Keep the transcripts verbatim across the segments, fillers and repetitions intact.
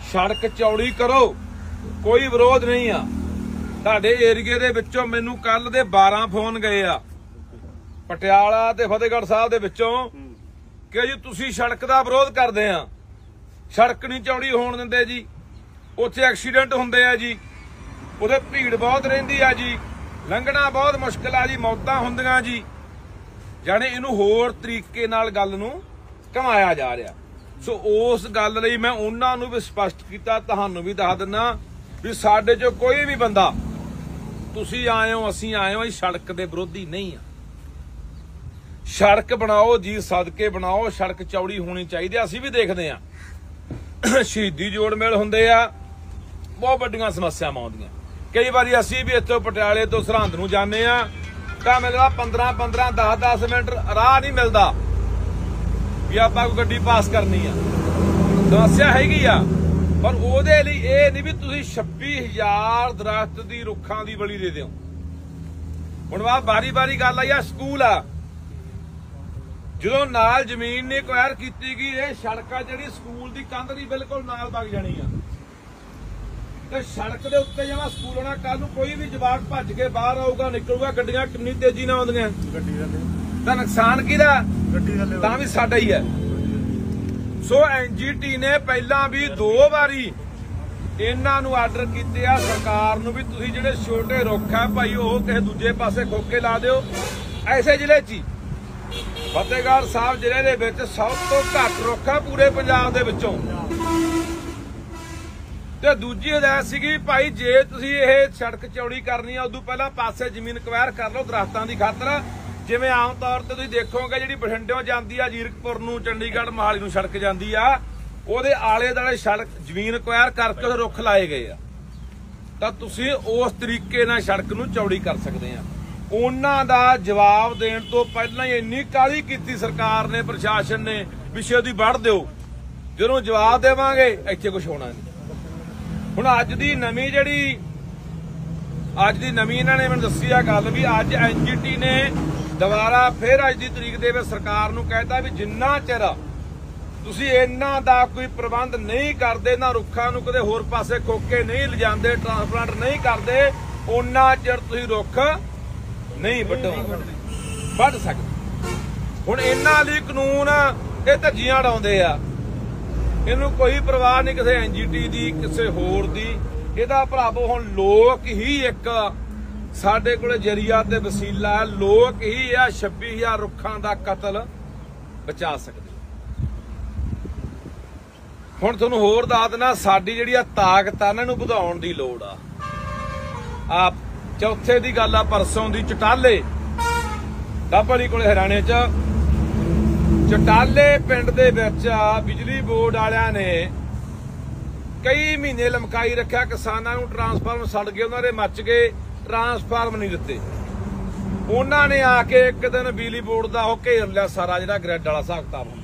सड़क चौड़ी करो, कोई विरोध नहीं आ। तुहाडे एरिए दे विचों मैनूं कल दे बारह फोन गए आ पटियाला ते फतेहगढ़ साहब दे विचों कि जी तुसीं सड़क दा विरोध करदे आ, सड़क नहीं चौड़ी होण दिंदे जी, उत्थे एक्सीडेंट हुंदे आ जी, उहदे भीड़ बहुत रहिंदी आ जी, लंघना बहुत मुश्किल आ जी, मौतां हुंदियां जी। जाने इनू होर तरीके नाल गल नूं घमाया जा रहा। सो उस गल लई मैं उन्हां नूं भी स्पष्ट कीता, तुहानूं भी दस दिना भी साडे चों कोई भी बंदा तुसीं आए हो असीं आए हो सड़क दे विरोधी नहीं आ। सड़क बनाओ जी, सदके बनाओ, सड़क चौड़ी होनी चाहिए। असीं भी देखदे आ शहीदी जोड़ मेल हुंदे आ, बहुत वड्डियां समस्यावां आउंदियां। कई बारी असीं भी इत्थों पटियाले तो सरहंद नूं जाने आ तां मिलदा पंद्रह पंद्रह दस दस मिनट राह नहीं मिलदा भी आपां कोई गड्डी पास करनी आ। समस्या हैगी आ, पर ਉਹਦੇ ਲਈ ਇਹ नहीं भी ਤੁਸੀਂ छब्बी हज़ार दरख्त ਦੀ ਰੁੱਖਾਂ ਦੀ ਬਲੀ ਦੇ ਦਿਓ। ਹੁਣ ਵਾ ਬਾਰੀ ਬਾਰੀ ਗੱਲ ਆਈ ਆ ਸਕੂਲ ਆ, ਜਦੋਂ ਨਾਲ ਜ਼ਮੀਨ ਨੇ ਐਕਵਾਇਰ ਕੀਤੀ ਗਈ ਇਹ ਸੜਕਾਂ ਜਿਹੜੀ ਸਕੂਲ ਦੀ ਕੰਧ ਦੀ ਬਿਲਕੁਲ ਨਾਲ ਵਗ ਜਾਣੀ ਆ ਤੇ ਸੜਕ ਦੇ ਉੱਤੇ ਜਿਵੇਂ ਸਕੂਲ ਹੋਣਾ, ਕੱਲ ਨੂੰ ਕੋਈ ਵੀ ਜਵਾਕ ਭੱਜ ਕੇ ਬਾਹਰ ਆਊਗਾ ਨਿਕਲੂਗਾ, ਗੱਡੀਆਂ ਕਿੰਨੀ ਤੇਜ਼ੀ ਨਾਲ ਆਉਂਦੀਆਂ, ਗੱਡੀ ਦਾ ਤਾਂ ਨੁਕਸਾਨ ਕਿਹਦਾ, ਗੱਡੀ ਦਾ ਤਾਂ ਵੀ ਸਾਡਾ ਹੀ ਹੈ। ਸੋ ਐਨਜੀਟੀ ਨੇ ਪਹਿਲਾਂ ਵੀ ਦੋ ਵਾਰੀ ਇਹਨਾਂ ਨੂੰ ਆਰਡਰ ਕੀਤੇ ਆ ਸਰਕਾਰ ਨੂੰ ਵੀ ਤੁਸੀਂ ਜਿਹੜੇ ਛੋਟੇ ਰੁੱਖ ਆ ਭਾਈ ਉਹ ਕਿਸੇ ਦੂਜੇ ਪਾਸੇ ਖੋਕੇ ਲਾ ਦਿਓ। ਐਸੇ ਜ਼ਿਲ੍ਹੇ 'ਚ ਫਤਿਹਗੜ੍ਹ ਸਾਹਿਬ ਜ਼ਿਲ੍ਹੇ ਦੇ ਵਿੱਚ ਸਭ ਤੋਂ ਘੱਟ ਰੁੱਖ ਆ ਪੂਰੇ ਪੰਜਾਬ ਦੇ ਵਿੱਚੋਂ। ਤੇ ਦੂਜੀ ਹਦਾਇਤ ਸੀਗੀ ਭਾਈ ਜੇ ਤੁਸੀਂ ਇਹ ਸੜਕ ਚੌੜੀ ਕਰਨੀ ਆ ਉਦੋਂ ਪਹਿਲਾਂ ਪਾਸੇ ਜ਼ਮੀਨ ਐਕਵਾਇਰ ਕਰ ਲਓ ਦਰਖਤਾਂ ਦੀ ਖਾਤਰ। ਜਿਵੇਂ ਆਮ ਤੌਰ ਤੇ ਤੁਸੀਂ ਦੇਖੋਗੇ ਜਿਹੜੀ ਬਠਿੰਡਿਓਂ ਜਾਂਦੀ ਆ ਜੀਰਕਪੁਰ ਨੂੰ, ਚੰਡੀਗੜ੍ਹ ਮੋਹਾਲੀ ਨੂੰ ਸੜਕ ਜਾਂਦੀ ਆ, ਉਹਦੇ ਆਲੇ ਦੁਆਲੇ ਸੜਕ ਜ਼ਮੀਨ ਐਕਵਾਇਰ ਕਰਕੇ ਉਹਦੇ ਰੁੱਖ ਲਾਏ ਗਏ ਆ, ਤਾਂ ਤੁਸੀਂ ਉਸ ਤਰੀਕੇ ਨਾਲ ਸੜਕ ਨੂੰ ਚੌੜੀ ਕਰ ਸਕਦੇ ਆ। ਉਹਨਾਂ ਦਾ ਜਵਾਬ ਦੇਣ ਤੋਂ ਪਹਿਲਾਂ ਹੀ ਇੰਨੀ ਕਾਹਲੀ ਕੀਤੀ ਸਰਕਾਰ ਨੇ, ਪ੍ਰਸ਼ਾਸਨ ਨੇ ਵੀ ਛੇਤੀ ਵੱਢ ਦਿਓ। ਜਦੋਂ ਜਵਾਬ ਦੇਵਾਂਗੇ ਇੱਥੇ ਕੁਝ ਹੋਣਾ ਨਹੀਂ। ਹੁਣ ਅੱਜ ਦੀ ਨਵੀਂ ਜਿਹੜੀ ਅੱਜ ਦੀ ਨਵੀਂ ਇਹਨਾਂ ਨੇ ਮੈਨੂੰ ਦੱਸੀ ਆ ਗੱਲ ਵੀ ਅੱਜ ਐਨਜੀਟੀ ਨੇ ਦੁਬਾਰਾ ਫਿਰ ਅੱਜ ਦੀ ਤਰੀਕ ਦੇ ਵਿੱਚ ਸਰਕਾਰ ਨੂੰ ਕਹਿਤਾ ਵੀ ਜਿੰਨਾ ਚਿਰ ਤੁਸੀਂ ਇਹਨਾਂ ਦਾ ਕੋਈ ਪ੍ਰਬੰਧ ਨਹੀਂ ਕਰਦੇ, ਨਾ ਰੁੱਖਾਂ ਨੂੰ ਕਦੇ ਹੋਰ ਪਾਸੇ ਖੋਕੇ ਨਹੀਂ ਲਿਜਾਂਦੇ, ਟਰਾਂਸਪਲਾਂਟ ਨਹੀਂ ਕਰਦੇ, ਉਹਨਾਂ ਚਿਰ ਤੁਸੀਂ ਰੁੱਖ ਨਹੀਂ ਵੱਢੋ ਵੱਢ ਸਕਦੇ। ਹੁਣ ਇਹਨਾਂ ਲਈ ਕਾਨੂੰਨ ਇਹ ਧੱਜੀਆਂ ਉਡਾਉਂਦੇ ਆ, ਇਹਨੂੰ ਕੋਈ ਪਰਵਾਹ ਨਹੀਂ ਕਿਸੇ ਐਨਜੀਟੀ ਦੀ ਕਿਸੇ ਹੋਰ ਦੀ। ਇਹਦਾ ਭਰਾਵੋ ਹੁਣ ਲੋਕ ਹੀ ਇੱਕ ਸਾਡੇ ਕੋਲ ਜਰੀਆ ਤੇ ਵਸੀਲਾ, ਲੋਕ ਹੀ ਆ ਛੱਬੀ ਹਜ਼ਾਰ ਰੁੱਖਾਂ ਦਾ ਕਤਲ ਬਚਾ ਸਕਦੇ। ਹੁਣ ਤੁਹਾਨੂੰ ਹੋਰ ਦੱਸ ਦੇਣਾ ਸਾਡੀ ਜਿਹੜੀ ਆ ਤਾਕਤ ਆ ਇਹਨਾਂ ਨੂੰ ਵਧਾਉਣ ਦੀ ਲੋੜ ਆ। ਆ ਚੌਥੇ ਦੀ ਗੱਲ ਆ ਪਰਸੋਂ ਦੀ ਚਟਾਲੇ ਡੱਬੜੀ ਕੋਲੇ ਹਰਿਆਣੇ ਚ ਚਟਾਲੇ ਪਿੰਡ ਦੇ ਵਿੱਚ ਬਿਜਲੀ ਬੋਰਡ ਵਾਲਿਆਂ ਨੇ ਕਈ ਮਹੀਨੇ ਲਮਕਾਈ ਰੱਖਿਆ, ਕਿਸਾਨਾਂ ਨੂੰ ਟਰਾਂਸਫਾਰਮਰ ਸੜ ਗਏ, ਉਹਨਾਂ ਦੇ ਮੱਚ ਗਏ, ਟਰਾਂਸਫਾਰਮਰ ਨਹੀਂ ਦਿੱਤੇ। ਉਹਨਾਂ ਨੇ ਆ ਕੇ ਇੱਕ ਦਿਨ ਬਿਜਲੀ ਬੋਰਡ ਦਾ ਉਹ ਘੇਰ ਲਿਆ ਸਾਰਾ ਜਿਹੜਾ ਗ੍ਰਿਡ ਵਾਲਾ ਹਿਸਾਬ ਕਿਤਾਬ ਹੁੰਦਾ,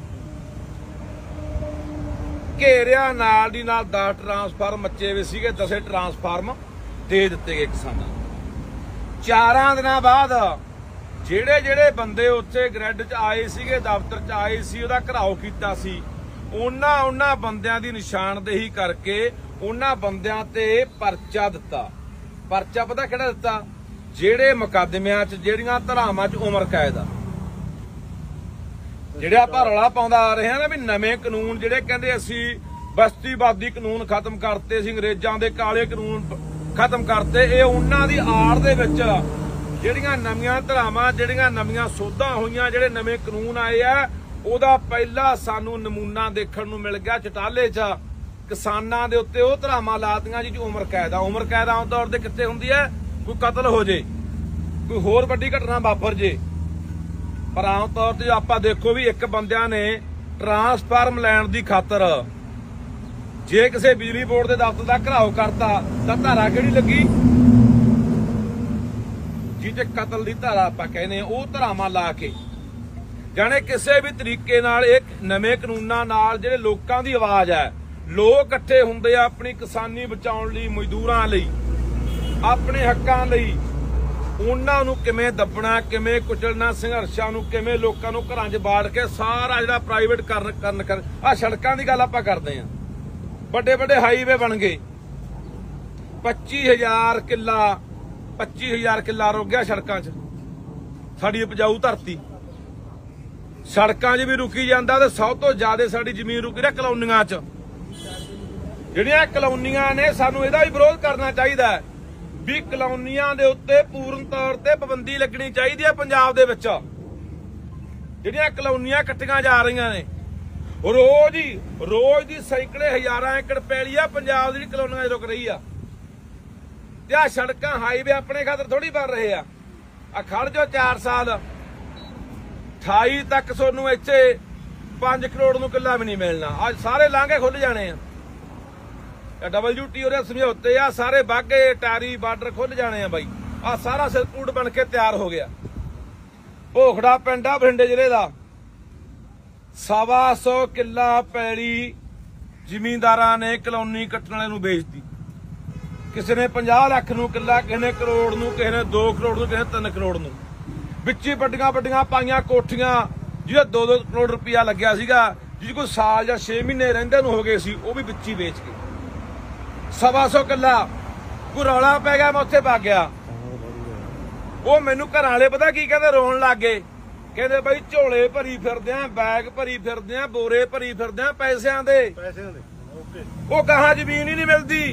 ਘੇਰਿਆ ਨਾਲ ਦੀ ਨਾਲ ਦਸ ਟਰਾਂਸਫਾਰਮ ਮੱਚੇ ਹੋਏ ਸੀਗੇ, ਦਸੇ ਟਰਾਂਸਫਾਰਮ ਦੇ ਦਿੱਤੇ ਗਏ ਕਿਸਾਨਾਂ ਨੂੰ। ਚਾਰਾਂ ਦਿਨਾਂ ਬਾਅਦ ਜਿਹੜੇ ਜਿਹੜੇ ਬੰਦੇ ਉੱਥੇ ਗ੍ਰਿਡ 'ਚ ਆਏ ਸੀਗੇ, ਦਫ਼ਤਰ 'ਚ ਆਏ ਸੀ, ਉਹਦਾ ਘਰਾਓ ਕੀਤਾ ਸੀ, ਉਹਨਾਂ ਉਹਨਾਂ ਬੰਦਿਆਂ ਦੀ ਨਿਸ਼ਾਨਦੇਹੀ ਕਰਕੇ ਉਹਨਾਂ ਬੰਦਿਆਂ ਤੇ ਪਰਚਾ ਦਿੱਤਾ। ਪਰਚਾ ਪਤਾ ਕਿਹੜਾ ਦਿੱਤਾ? ਜਿਹੜੇ ਮੁਕੱਦਮਿਆਂ 'ਚ ਜਿਹੜੀਆਂ ਧਾਰਾਵਾਂ 'ਚ ਉਮਰ ਕੈਦ ਆ। ਜਿਹੜੇ ਆਪਾਂ ਰੌਲਾ ਪਾਉਂਦਾ ਆ ਰਹੇ ਹਾਂ ਨਾ ਵੀ ਨਵੇਂ ਕਾਨੂੰਨ ਜਿਹੜੇ ਕਹਿੰਦੇ ਅਸੀਂ ਬਸਤੀਵਾਦੀ ਕਾਨੂੰਨ ਖਤਮ ਕਰਤੇ ਸੀ, ਅੰਗਰੇਜ਼ਾਂ ਦੇ ਕਾਲੇ ਕਾਨੂੰਨ ਖਤਮ ਕਰਤੇ, ਇਹ ਉਹਨਾਂ ਦੀ ਆੜ ਦੇ ਵਿੱਚ ਜਿਹੜੀਆਂ ਨਵੀਆਂ ਧਾਰਾਵਾਂ, ਜਿਹੜੀਆਂ ਨਵੀਆਂ ਸੋਧਾਂ ਹੋਈਆਂ, ਜਿਹੜੇ ਨਵੇਂ ਕਾਨੂੰਨ ਆਏ ਆ, ਉਹਦਾ ਪਹਿਲਾ ਸਾਨੂੰ ਨਮੂਨਾ ਦੇਖਣ ਨੂੰ ਮਿਲ ਗਿਆ ਚਟਾਲੇ 'ਚ। ਕਿਸਾਨਾਂ ਦੇ ਉੱਤੇ ਉਹ ਧਾਰਾਵਾਂ ਲਾਤੀਆਂ ਜੀ ਉਮਰ ਕੈਦ ਆ। ਉਮਰ ਕੈਦ ਆਮ ਤੌਰ ਤੇ ਕਿੱਥੇ ਹੁੰਦੀ ਹੈ? ਕੋਈ ਕਤਲ ਹੋ ਜੇ, ਕੋਈ ਹੋਰ ਵੱਡੀ ਘਟਨਾ ਵਾਪਰ ਜੇ, ਪਰ ਆਮ ਤੌਰ ਤੇ ਆਪਾਂ ਦੇਖੋ ਵੀ ਇੱਕ ਬੰਦਿਆਂ ਨੇ ਟਰਾਂਸਫਾਰਮ ਲੈਣ ਦੀ ਖਾਤਰ ਜੇ ਕਿਸੇ ਬਿਜਲੀ ਬੋਰਡ ਦੇ ਦਫ਼ਤਰ ਦਾ ਘਰਾਓ ਕਰਤਾ ਤਾਂ ਧਾਰਾ ਕਿਹੜੀ ਲੱਗੀ? ਜਿਹਦੇ ਕਤਲ ਦੀ ਧਾਰਾ ਆਪਾਂ ਕਹਿੰਦੇ ਉਹ ਧਾਰਾਵਾਂ ਲਾ ਕੇ ਜਾਣੇ ਕਿਸੇ ਵੀ ਤਰੀਕੇ ਨਾਲ ਇੱਕ ਨਵੇਂ ਕਾਨੂੰਨਾਂ ਨਾਲ ਜਿਹੜੇ ਲੋਕਾਂ ਦੀ ਆਵਾਜ਼ ਹੈ, ਲੋਕ ਇਕੱਠੇ ਹੁੰਦੇ ਆ ਆਪਣੀ ਕਿਸਾਨੀ ਬਚਾਉਣ ਲਈ, ਮਜ਼ਦੂਰਾਂ ਲਈ, ਆਪਣੇ ਹੱਕਾਂ ਲਈ, ਉਹਨਾਂ ਨੂੰ ਕਿਵੇਂ ਦੱਬਣਾ, ਕਿਵੇਂ ਕੁਚਲਣਾ, ਸੰਘਰਸ਼ਾਂ ਨੂੰ ਕਿਵੇਂ ਲੋਕਾਂ ਨੂੰ ਘਰਾਂ 'ਚ ਬਾੜ ਕੇ ਸਾਰਾ ਜਿਹੜਾ ਪ੍ਰਾਈਵੇਟ ਕਰਨ ਕਰਨ ਆ ਸੜਕਾਂ ਦੀ ਗੱਲ ਆਪਾਂ ਕਰਦੇ ਆ। ਵੱਡੇ ਵੱਡੇ ਹਾਈਵੇ ਬਣ ਗਏ। ਪੱਚੀ ਹਜ਼ਾਰ ਕਿੱਲਾ ਪੱਚੀ ਹਜ਼ਾਰ ਕਿੱਲਾ ਰੁਕ ਗਿਆ ਸੜਕਾਂ 'ਚ। ਸਾਡੀ ਉਪਜਾਊ ਧਰਤੀ ਸੜਕਾਂ 'ਚ ਵੀ ਰੁਕੀ ਜਾਂਦਾ ਤੇ ਸਭ ਤੋਂ ਜ਼ਿਆਦਾ ਸਾਡੀ ਜ਼ਮੀਨ ਰੁਕੀ ਰਹੀ ਕਲੋਨੀਆਂ 'ਚ। ਜਿਹੜੀਆਂ ਕਲੋਨੀਆਂ ਨੇ ਸਾਨੂੰ ਇਹਦਾ ਵੀ ਵਿਰੋਧ ਕਰਨਾ ਚਾਹੀਦਾ ਹੈ ਵੀ ਕਲੋਨੀਆਂ ਦੇ ਉੱਤੇ ਪੂਰਨ ਤੌਰ ਤੇ ਪਾਬੰਦੀ ਲੱਗਣੀ ਚਾਹੀਦੀ ਹੈ। ਪੰਜਾਬ ਦੇ ਵਿੱਚ ਜਿਹੜੀਆਂ ਕਲੋਨੀਆਂ ਕੱਟੀਆਂ ਜਾ ਰਹੀਆਂ ਨੇ ਰੋਜ਼ ਹੀ ਰੋਜ਼ ਦੀ ਸੈਂਕੜੇ ਹਜ਼ਾਰਾਂ ਏਕੜ ਪੈਲੀ ਆ ਪੰਜਾਬ ਦੀ ਕਲੋਨੀਆਂ 'ਚ ਰੁਕ ਰਹੀ ਆ। ਤੇ ਆ ਸੜਕਾਂ ਹਾਈਵੇ ਆਪਣੇ ਖਾਤਰ ਥੋੜੀ ਬਣ ਰਹੇ ਆ। ਆ ਖੜ ਜੋ ਚਾਰ ਸਾਲ ਅਠਾਈ ਤੱਕ ਤੁਹਾਨੂੰ ਇੱਥੇ ਪੰਜ ਕਰੋੜ ਨੂੰ ਕਿੱਲਾ ਵੀ ਨਹੀਂ ਮਿਲਣਾ। ਅੱਜ ਸਾਰੇ ਲਾਂਘੇ ਖੁੱਲ ਜਾਣੇ ਆ। ਡਬਲਯੂ ਟੀ ਉਹਦੇ ਸਮਝੌਤੇ ਆ, ਸਾਰੇ ਬਾਗੇ ਟਾਰੀ ਬਾਰਡਰ ਖੁੱਲ ਜਾਣੇ ਆ ਬਾਈ। ਆ ਸਾਰਾ ਸਰਕੂਟ ਬਣ ਕੇ ਤਿਆਰ ਹੋ ਗਿਆ। ਭੋਖੜਾ ਪਿੰਡ ਆ ਬਠਿੰਡੇ ਜ਼ਿਲ੍ਹੇ ਦਾ, ਸਵਾ ਸੌ ਕਿੱਲਾ ਪੈਲੀ ਜ਼ਿਮੀਂਦਾਰਾਂ ਨੇ ਕਲੋਨੀ ਕੱਟਣ ਵਾਲੇ ਨੂੰ ਵੇਚਤੀ। ਕਿਸੇ ਨੇ ਪੰਜਾਹ ਲੱਖ ਨੂੰ ਕਿੱਲਾ, ਕਿਸੇ ਨੇ ਕਰੋੜ ਨੂੰ, ਕਿਸੇ ਨੇ ਦੋ ਕਰੋੜ ਨੂੰ, ਕਿਸੇ ਨੇ ਤਿੰਨ ਕਰੋੜ ਨੂੰ। ਵਿੱਚੀ ਵੱਡੀਆਂ ਵੱਡੀਆਂ ਪਾਈਆਂ ਕੋਠੀਆਂ ਜਿਹਦੇ ਦੋ ਦੋ ਕਰੋੜ ਰੁਪਇਆ ਲੱਗਿਆ ਸੀਗਾ, ਜਿਹਦੇ ਕੋਈ ਸਾਲ ਜਾਂ ਛੇ ਮਹੀਨੇ ਰਹਿੰਦੇ ਨੂੰ ਹੋ ਗਏ ਸੀ, ਉਹ ਵੀ ਵਿੱਚੀ ਵੇਚ ਕੇ ਸਵਾ ਸੌ ਕਿੱਲਾ। ਕੋਈ ਰੌਲਾ ਪੈ ਗਿਆ, ਮੈਂ ਉੱਥੇ ਵਗ ਗਿਆ। ਉਹ ਮੈਨੂੰ ਘਰਾਂ ਵਾਲੇ ਪਤਾ ਕੀ ਕਹਿੰਦੇ, ਰੋਣ ਲੱਗ ਗਏ। ਕਹਿੰਦੇ ਬਾਈ ਝੋਲੇ ਭਰੀ ਫਿਰਦੇ ਆ, ਬੈਗ ਭਰੀ ਫਿਰਦੇ ਆ, ਬੋਰੇ ਭਰੀ ਫਿਰਦੇ ਆ ਪੈਸਿਆਂ ਦੇ ਪੈਸਿਆਂ ਦੇ ਉਹ ਕਹਾਂ ਜ਼ਮੀਨ ਹੀ ਨਹੀਂ ਮਿਲਦੀ।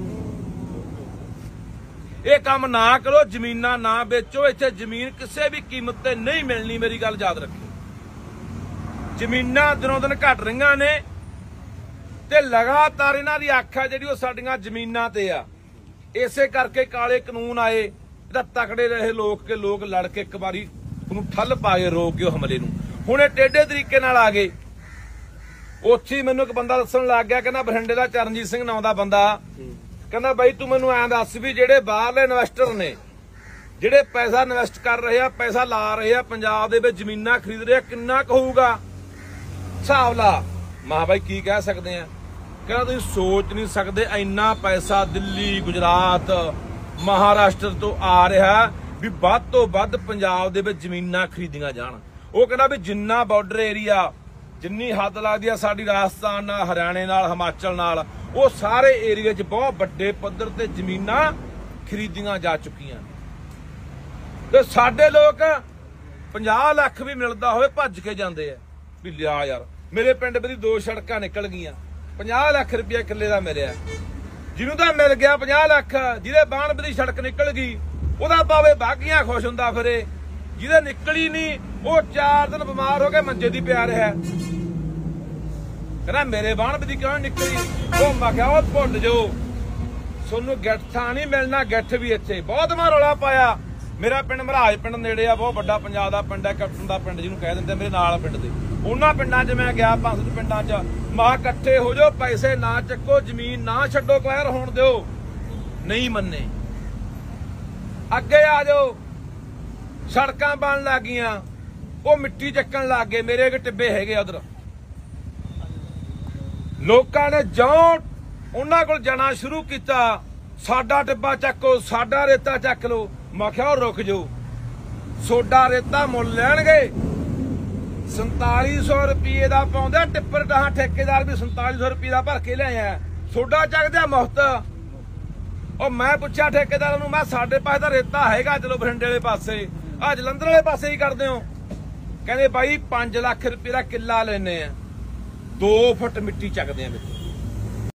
ਇਹ ਕੰਮ ਨਾ ਕਰੋ, ਜ਼ਮੀਨਾਂ ਨਾ ਵੇਚੋ। ਇੱਥੇ ਜ਼ਮੀਨ ਕਿਸੇ ਵੀ ਕੀਮਤ ਤੇ ਨਹੀਂ ਮਿਲਣੀ, ਮੇਰੀ ਗੱਲ ਯਾਦ ਰੱਖਿਓ। ਜ਼ਮੀਨਾਂ ਦਿਨੋਂ ਦਿਨ ਘਟ ਰਹੀਆਂ ਨੇ ਤੇ ਲਗਾਤਾਰ ਇਹਨਾਂ ਦੀ ਅੱਖ ਆ ਜਿਹੜੀ ਉਹ ਸਾਡੀਆਂ ਜ਼ਮੀਨਾਂ ਤੇ ਆ। ਇਸੇ ਕਰਕੇ ਕਾਲੇ ਕਾਨੂੰਨ ਆਏ। ਇਹਦਾ ਤਕੜੇ ਰਹੇ ਲੋਕ ਕੇ ਲੋਕ ਲੜ ਕੇ ਇੱਕ ਵਾਰੀ ਉਹਨੂੰ ਠੱਲ ਪਾ ਕੇ ਰੋਕ ਕੇ ਹਮਲੇ ਨੂੰ। ਹੁਣ ਇਹ ਟੇਢੇ ਤਰੀਕੇ ਨਾਲ ਆ ਗਏ। ਉੱਥੇ ਮੈਨੂੰ ਇੱਕ ਬੰਦਾ ਦੱਸਣ ਲੱਗ ਗਿਆ, ਕਹਿੰਦਾ ਬਠਿੰਡੇ ਦਾ ਚਰਨਜੀਤ ਸਿੰਘ ਨਾਂ ਦਾ ਬੰਦਾ, ਕਹਿੰਦਾ ਬਾਈ ਤੂੰ ਮੈਨੂੰ ਐਂ ਦੱਸ ਵੀ ਜਿਹੜੇ ਬਾਹਰਲੇ ਇਨਵੈਸਟਰ ਨੇ ਜਿਹੜੇ ਪੈਸਾ ਇਨਵੈਸਟ ਕਰ ਰਹੇ ਆ, ਪੈਸਾ ਲਾ ਰਹੇ ਆ ਪੰਜਾਬ ਦੇ ਵਿੱਚ, ਜ਼ਮੀਨਾਂ ਖਰੀਦ ਰਹੇ ਆ, ਕਿੰਨਾ ਕੁ ਹੋਊਗਾ ਹਿਸਾਬ ਲਾ। ਮੈਂ ਬਾਈ ਕੀ ਕਹਿ ਸਕਦੇ ਆ। ਕਹਿੰਦਾ ਤੁਸੀਂ ਸੋਚ ਨਹੀਂ ਸਕਦੇ ਇੰਨਾ ਪੈਸਾ ਦਿੱਲੀ, ਗੁਜਰਾਤ, ਮਹਾਰਾਸ਼ਟਰ ਤੋਂ ਆ ਰਿਹਾ ਵੀ ਵੱਧ ਤੋਂ ਵੱਧ ਪੰਜਾਬ ਦੇ ਵਿੱਚ ਜ਼ਮੀਨਾਂ ਖਰੀਦੀਆਂ ਜਾਣ। ਉਹ ਕਹਿੰਦਾ ਵੀ ਜਿੰਨਾ ਬਾਰਡਰ ਏਰੀਆ, ਜਿੰਨੀ ਹੱਦ ਲੱਗਦੀ ਆ ਸਾਡੀ ਰਾਜਸਥਾਨ ਨਾਲ, ਹਰਿਆਣੇ ਨਾਲ, ਹਿਮਾਚਲ ਨਾਲ, ਉਹ ਸਾਰੇ ਏਰੀਏ 'ਚ ਬਹੁਤ ਵੱਡੇ ਪੱਧਰ ਤੇ ਜ਼ਮੀਨਾਂ ਖਰੀਦੀਆਂ ਜਾ ਚੁੱਕੀਆਂ। ਤੇ ਸਾਡੇ ਲੋਕ ਪੰਜਾਹ ਲੱਖ ਵੀ ਮਿਲਦਾ ਹੋਵੇ ਭੱਜ ਕੇ ਜਾਂਦੇ ਆ ਵੀ ਲਿਆ ਯਾਰ। ਮੇਰੇ ਪਿੰਡ ਮੇਰੀ ਦੋ ਸੜਕਾਂ ਨਿਕਲ ਗਈਆਂ, ਪੰਜਾਹ ਲੱਖ ਰੁਪਇਆ ਕਿੱਲੇ ਦਾ ਮਿਲਿਆ। ਜਿਹਨੂੰ ਤਾਂ ਮਿਲ ਗਿਆ ਪੰਜਾਹ ਲੱਖ, ਜਿਹਦੇ ਬਾਣਬ ਦੀ ਸੜਕ ਨਿਕਲ ਗਈ ਉਹਦਾ ਭਾਵੇਂ ਬਾਗੀਆਂ ਖੁਸ਼ ਹੁੰਦਾ ਫਿਰੇ, ਜਿਹਦੇ ਨਿਕਲੀ ਨਹੀਂ ਉਹ ਚਾਰ ਦਿਨ ਬਿਮਾਰ ਹੋ ਕੇ ਮੰਜੇ ਦੀ ਪਿਆ ਰਿਹਾ। ਕਹਿੰਦਾ ਮੇਰੇ ਬਾਣਬ ਦੀ ਕਿਉਂ ਨਿਕਲੀ? ਉਹ ਮੈਂ ਕਿਹਾ ਉਹ ਭੁੱਲ ਜਾਓ, ਤੁਹਾਨੂੰ ਗਿੱਠ ਥਾਂ ਨਹੀਂ ਮਿਲਣਾ। ਗਿੱਠ ਵੀ ਇੱਥੇ ਬਹੁਤ ਮੈਂ ਰੌਲਾ ਪਾਇਆ। ਮੇਰਾ ਪਿੰਡ ਮਹਾਰਾਜ ਪਿੰਡ ਨੇੜੇ ਆ, ਬਹੁਤ ਵੱਡਾ ਪੰਜਾਬ ਦਾ ਪਿੰਡ ਹੈ, ਕੈਪਟਨ ਦਾ ਪਿੰਡ ਜਿਹਨੂੰ ਕਹਿ ਦਿੰਦੇ। ਮੇਰੇ ਨਾਲ ਪਿੰਡ ਦੇ ਉਹਨਾਂ ਪਿੰਡਾਂ 'ਚ ਮੈਂ ਗਿਆ, ਪੰਜ ਸੱਤ ਪਿੰਡਾਂ 'ਚ। ਮਾਂ ਇਕੱਠੇ ਹੋ ਜਾਓ, ਪੈਸੇ ਨਾ ਚੱਕੋ, ਜ਼ਮੀਨ ਨਾ ਛੱਡੋ, ਕਲੈਰ ਹੋਣ ਦਿਓ। ਨਹੀਂ ਮੰਨੇ, ਅੱਗੇ ਆ ਜਾਓ। ਸੜਕਾਂ ਬਣ ਲੱਗ ਗਈਆਂ, ਉਹ ਮਿੱਟੀ ਚੱਕਣ ਲੱਗ ਗਏ। ਮੇਰੇ ਇੱਕ ਟਿੱਬੇ ਹੈਗੇ ਉਧਰ, ਲੋਕਾਂ ਨੇ ਜਿਉਂ ਉਹਨਾਂ ਕੋਲ ਜਾਣਾ ਸ਼ੁਰੂ ਕੀਤਾ, ਸਾਡਾ ਟਿੱਬਾ ਚੱਕੋ, ਸਾਡਾ ਰੇਤਾ ਚੱਕ ਲਓ। ਮੈਂ ਕਿਹਾ ਰੁਕ ਜਾਓ, ਸੋਡਾ ਰੇਤਾ ਮੁੱਲ ਲੈਣਗੇ। ਸੰਤਾਲੀ ਸੌ ਰੁਪਏ ਦਾ ਪਾਉਂਦਾ ਟਿੱਪਰ ਟਾਹਾਂ, ਠੇਕੇਦਾਰ ਵੀ ਸੰਤਾਲੀ ਸੌ ਰੁਪਏ ਦਾ ਭਰ ਕੇ ਲਿਆਇਆ। ਸੋਡਾ ਚੱਕਦੇ ਆ ਮੁਫਤ। ਉਹ ਮੈਂ ਪੁੱਛਿਆ ਠੇਕੇਦਾਰਾਂ ਨੂੰ, ਮੈਂ ਸਾਡੇ ਪਾਸੇ ਤਾਂ ਰੇਤਾ ਹੈਗਾ, ਚਲੋ ਬਠਿੰਡੇ ਵਾਲੇ ਪਾਸੇ, ਆ ਜਲੰਧਰ ਵਾਲੇ ਪਾਸੇ ਹੀ ਕਰਦੇ ਹੋ। ਕਹਿੰਦੇ ਬਾਈ ਪੰਜ ਲੱਖ ਰੁਪਏ ਦਾ ਕਿੱਲਾ ਲੈਨੇ ਆ, ਦੋ ਫੁੱਟ ਮਿੱਟੀ ਚੱਕਦੇ ਆ।